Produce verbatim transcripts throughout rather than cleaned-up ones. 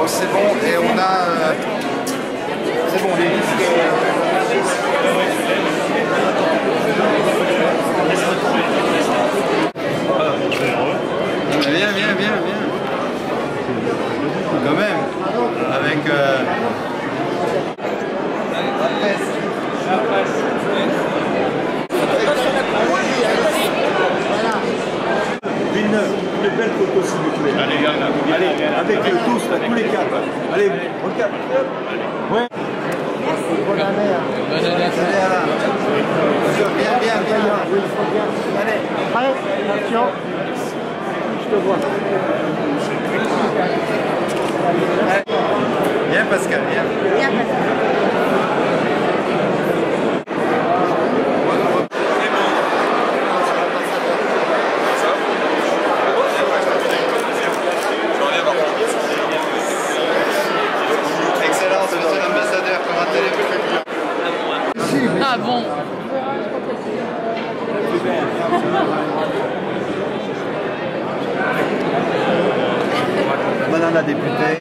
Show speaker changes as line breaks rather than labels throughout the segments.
c'est bon. Et on a... Euh, c'est bon, les listes... Viens, viens, viens, viens. Quand même. Avec... Euh...
Villeneuve, une belle photo s'il vous plaît. Allez, allez, avec eux tous, là, tous les quatre. Allez, regarde. Ouais.
Merci. Bonne année. Bonne année.
Viens, viens, viens.
Oui, il faut bien. Allez, prêt, attention. Je te vois.
Viens Pascal, viens.
Viens Pascal.
Excellence, monsieur l'ambassadeur, comment allez-vous?
Ah bon?
Madame la députée.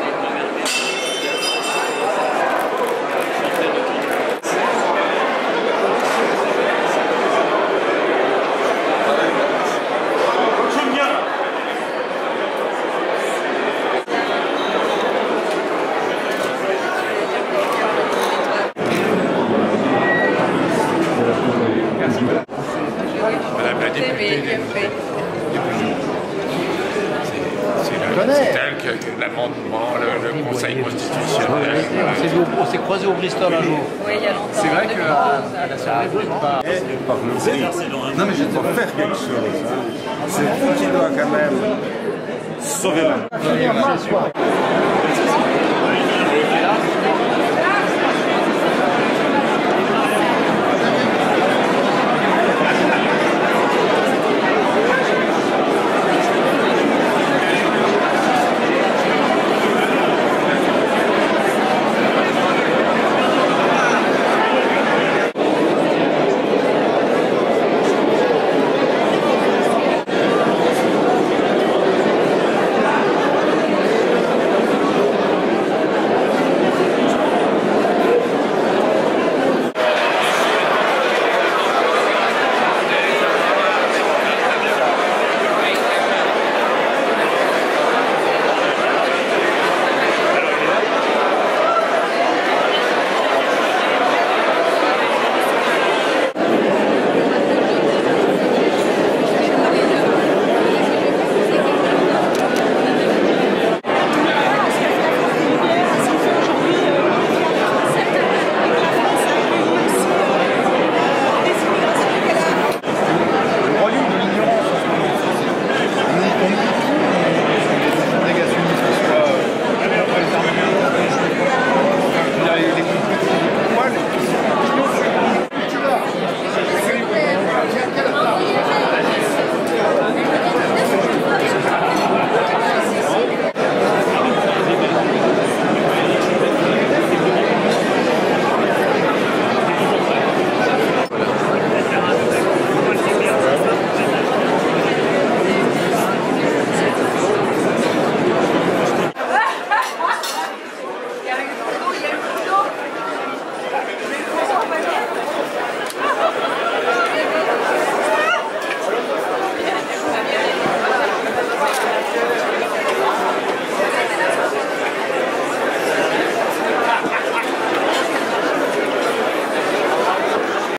Madame la députée, c'est elle que l'amendement, le, le Conseil constitutionnel.
On s'est croisé au Bristol un jour.
Oui, il y a longtemps.
C'est vrai qu'à l'Assemblée, vous n'êtes pas...
Non mais je dois faire quelque chose. C'est vous qui doit quand même sauver la...